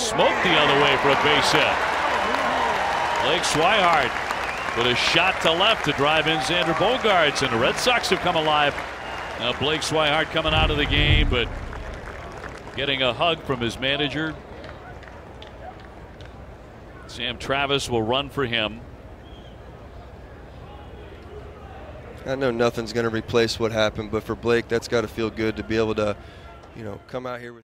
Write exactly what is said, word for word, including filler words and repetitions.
smoked the other way for a base hit. Blake Swihart with a shot to left to drive in Xander Bogaerts, and the Red Sox have come alive. Now Blake Swihart coming out of the game, but getting a hug from his manager. Sam Travis will run for him. I know nothing's going to replace what happened, but for Blake, that's got to feel good to be able to, you know, come out here with